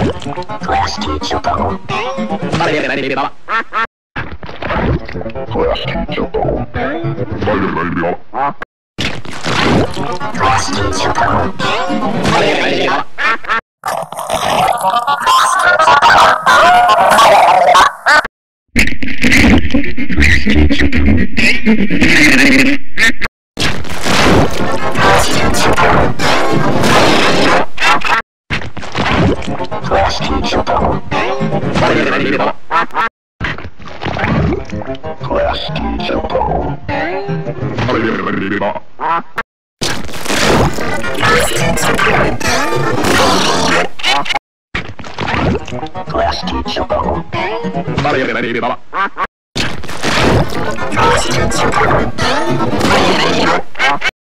Class teacher bone. Class teacher bone. Class teacher bone. Class teacher bone. Class teacher bone. Class teacher bone. Class teacher bone.